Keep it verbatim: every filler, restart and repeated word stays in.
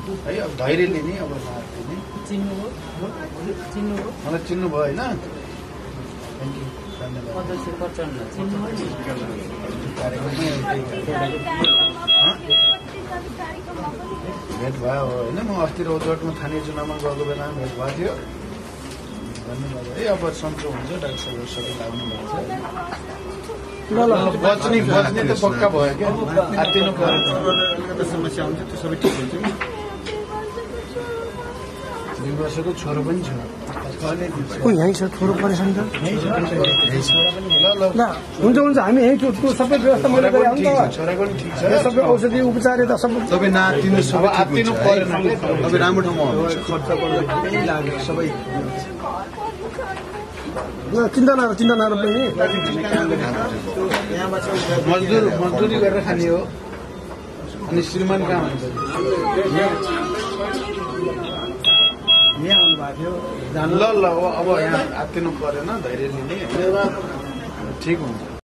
है अब धैर्य लिने अब नआत्तिने चिन्नु हो चिन्नु हो मलाई चिन्नु भयो होइन थ्याङ्क यू धन्यवाद अध्यक्ष प्रचण्ड चिन्नु हो भेट भयो होइन म अस्ति रौतहटमा स्थानीय चुनावमा गएको बेलामा भेट भएको थियो धन्यवाद है अब सन्चो हुन्छ डाक्टर साहब सबै लाग्नु भएको छ ल बच्ने बच्ने त पक्का भयो क्या हात्तिनु पर्यो समस्या हुन्छ त्यो सबै ठिक हुन्छ दुई वर्षको छोरो पनि छ यहीँ छ छोरो परेछ नि त ल ल ल हुन्छ हुन्छ हामी यहीँ त्यो सबै व्यवस्था मैले गरेँ नि त छोराको पनि ठिक छ सबै औषधि उपचार यता सबै तपाईँ नातिनु अब सबै आत्तिनु परेन तपाईँ राम्रो ठाउँमा हुनुहुन्छ खर्च पर्दा केही लाग्यो सबै चिन्ता नगर चिन्ता नगर पनि मजदुर मजदुरी गरेर खाने हो अनि श्रीमान कहाँ हुन्छ यहाँ आउनुभएको थियो ल ल अब यहाँ आत्तिनु परेन धैर्य लिने ठिक हुन्छ